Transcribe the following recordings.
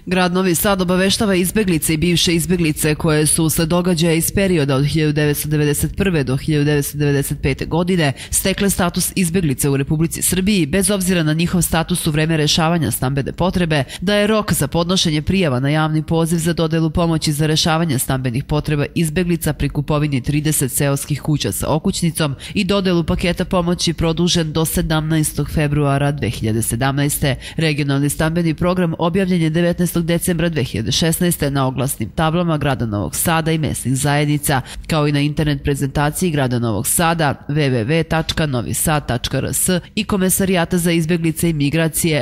Grad Novi Sad obaveštava izbeglice i bivše izbeglice koje su usled događaja iz perioda od 1991. do 1995. godine stekle status izbeglice u Republici Srbiji bez obzira na njihov status u vreme rešavanja stambene potrebe, da je rok za podnošenje prijava na javni poziv za dodelu pomoći za rešavanje stambenih potreba izbeglica pri kupovini 30 seoskih kuća sa okućnicom i dodelu paketa pomoći produžen do 17. februara 2017. Regionalni stambeni program objavljen je 19. decembra 2016. na oglasnim tablama grada Novog Sada i mesnih zajednica, kao i na internet prezentaciji grada Novog Sada www.novisad.rs i Komesarijata za izbeglice i migracije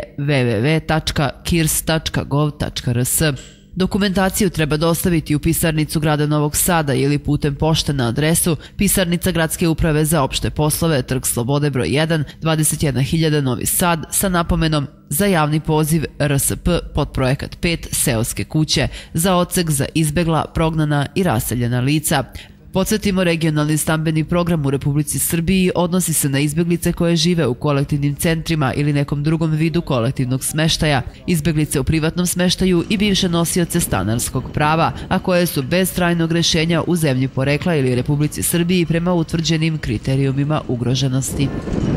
www.kirs.gov.rs. Dokumentaciju treba dostaviti u pisarnicu grada Novog Sada ili putem pošte na adresu Pisarnica Gradske uprave za opšte poslove, Trg Slobode broj 1, 21.000 Novi Sad, sa napomenom za javni poziv RSP podprojekat 5 seoske kuće za odsek za izbegla, prognana i raseljena lica. Podsjetimo, regionalni stambeni program u Republici Srbiji odnosi se na izbeglice koje žive u kolektivnim centrima ili nekom drugom vidu kolektivnog smeštaja, izbeglice u privatnom smeštaju i bivše nosioce stanarskog prava, a koje su bez trajnog rešenja u zemlji porekla ili Republici Srbiji prema utvrđenim kriterijumima ugroženosti.